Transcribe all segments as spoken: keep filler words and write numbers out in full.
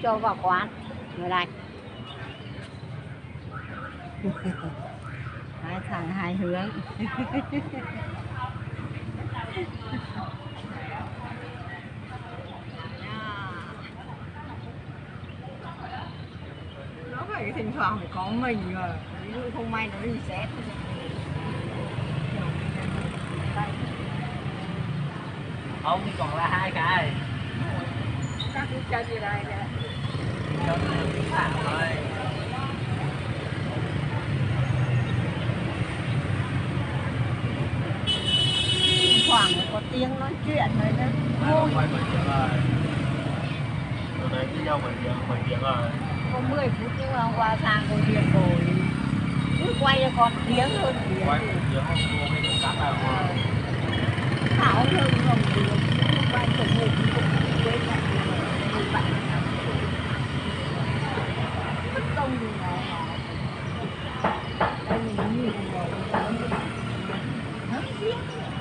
cho vào quán người này. Hai thằng hai hướng. Nó phải thỉnh thoảng phải có mình mà, ví dụ không may nó reset. Không thì còn là hai cái. Các cái chân gì đây kìa. Cho nó thẳng thôi. Khoảng có tiếng nói chuyện rồi đó. Vui. Quay mười tiếng rồi. Rồi đấy với nhau mười tiếng, mười tiếng rồi. Có mười phút nhưng mà qua sang ngồi điện rồi. Cứ quay còn tiếng hơn tiếng. Quay mười tiếng không cô mới cũng cắt nào mà. Thảo hơn không được. Quay phải ngồi cũng quên lại. Ngồi bạn. Mất công gì mà. Đây mình nhìn rồi. Nó biết.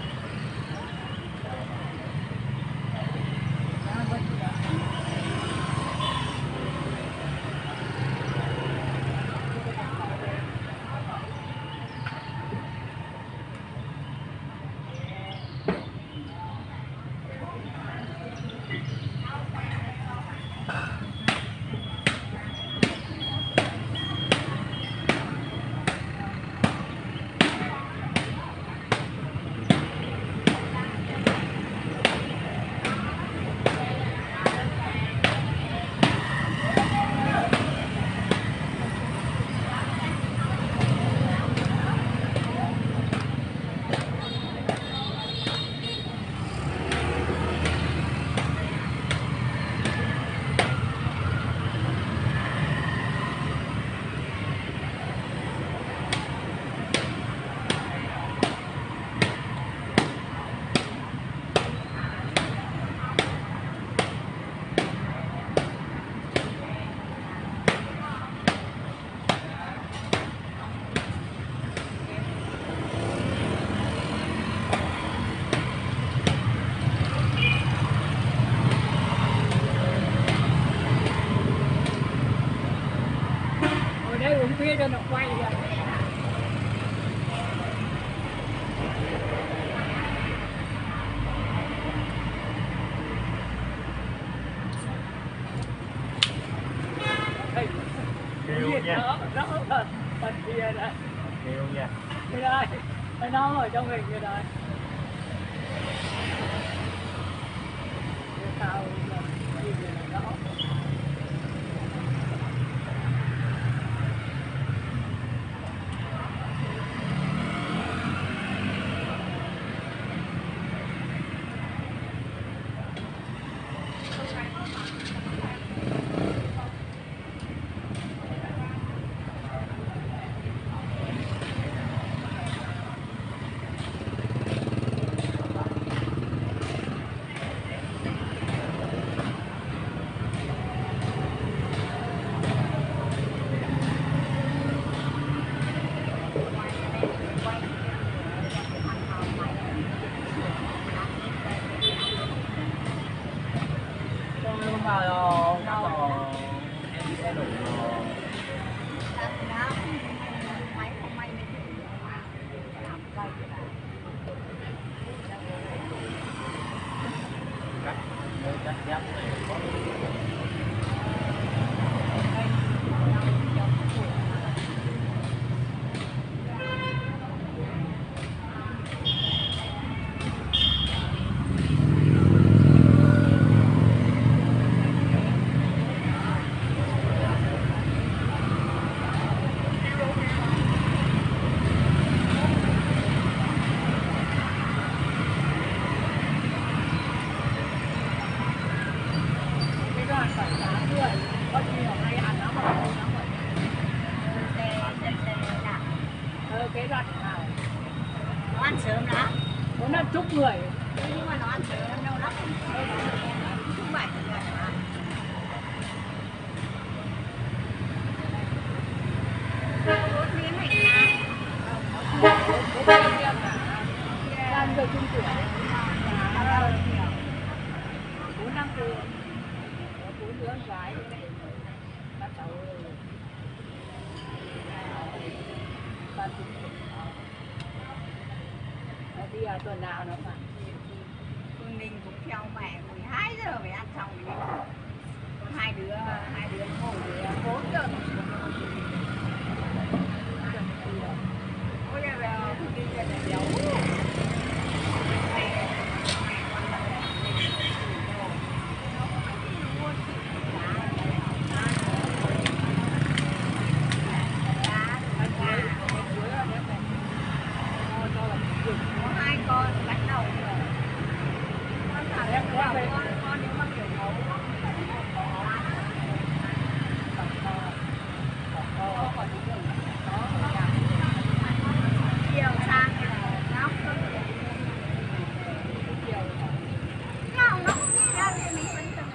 Đây uống bia cho nó quay kìa. Kêu nha. Nó nó thật thật bia đấy. Kêu nha. Đây đây, nó ở trong hình kia đây. Sao gì đó. Vào rồi, vào rồi. Em sẽ đủ rồi. Cắt, cắt giáp này. Cái đoạn nào Nó ăn sớm đó. nó là chúc người Nhưng mà nó ăn sớm đâu lắm. Thứ bảy rồi mà. Bốn miếng này nè. làm giờ chung tuổi bốn năm tuổi bốn đứa con gái tuần nào nữa mà. Phương Ninh cũng theo mẹ mười hai giờ mới ăn xong đi. Hai đứa, hai đứa ngủ thì bốn giờ. Ôi giờ Phương Ninh giờ là béo. Có hai con bắt đầu rồi. Con thằng em con con nếu mà kiểu nấu chiều sang thì là nó chiều nó nó không đi ra thì mình vẫn từng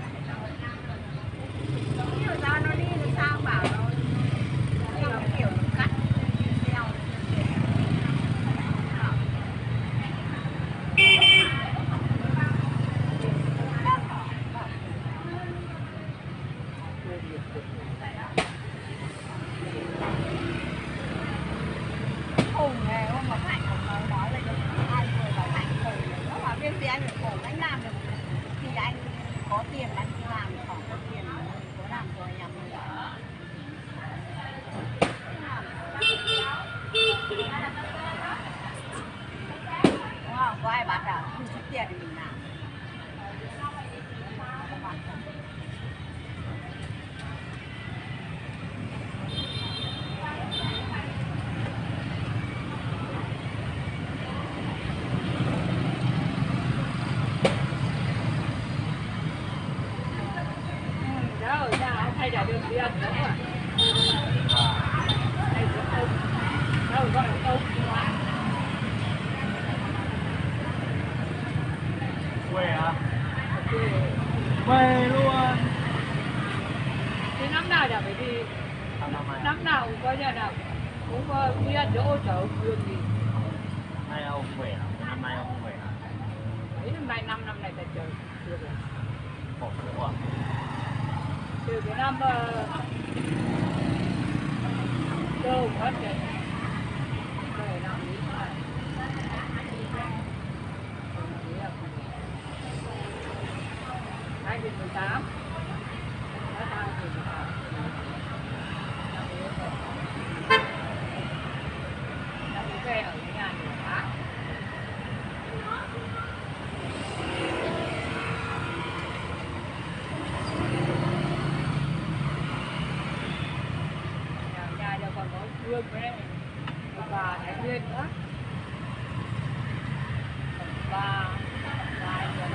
chiều ra nó đi làm sao bảo nó nó kiểu cắt theo khùng này hôm mà Hạnh cũng nói nói là ai người bảo Hạnh khùng này nó bảo viên gì anh phải khổ anh làm được thì anh có tiền anh cứ làm, không có tiền có làm rồi nhầm rồi đúng không, có ai bắt đâu không chút tiền thì mình làm. Đó, ra thay ra đường đi ăn nữa mà. Đây của ông. Đâu gọi là ông quá. Quê hả? Quê luôn. Thì năm nào đã phải đi. Năm năm nay. Năm nào cũng có nhà nào. Cũng có đi ăn chỗ chợ đường gì. Nay ông khỏe à? Năm nay ông khỏe à? Mấy năm nay, năm năm này ta chờ. Chưa rồi. Khổ quá. Từ cái năm đâu hết rồi. Rồi năm ý mà. hai nghìn mười tám. hai nghìn mười tám. Năm ý về ở nhà nhiều quá. Nhà giờ còn có Phương với đây, bà Thái Nguyên nữa, bà bà anh nữa.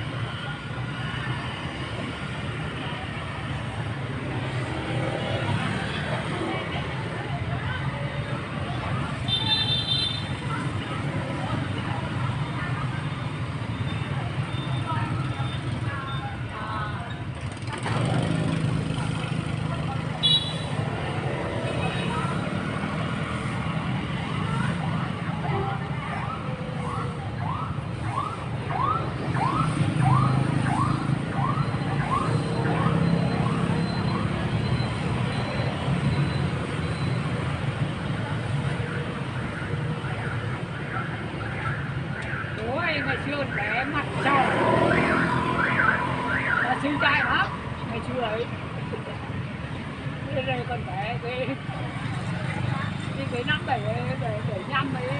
Ngày xưa bé mặt tròn là xinh trai lắm ngày xưa ấy. Bây giờ còn bé cái cái cái năm bảy bảy bảy năm ấy,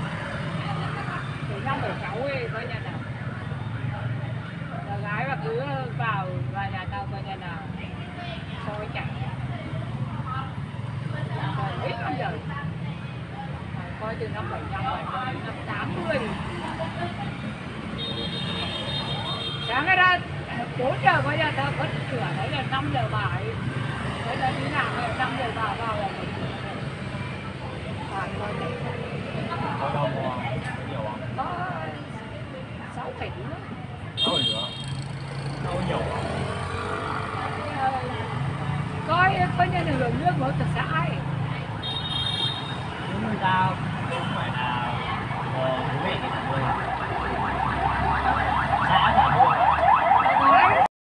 bảy năm bảy sáu ấy coi nhà nào là gái mà cứ vào vào nhà tao coi nhà nào soi chạy rồi mấy năm giờ coi từ năm bảy năm bảy năm tám mươi. Sáng cái ra bốn giờ coi nhà tao vẫn cửa đấy là năm giờ bảy, đấy là đi làm rồi năm giờ vào vào là mình phải coi đấy. Có đâu mua nhiều không? Có sáu phẩy nữa. Đâu nữa? Đâu nhiều không? Coi coi như là hưởng nước của hợp tác xã ấy.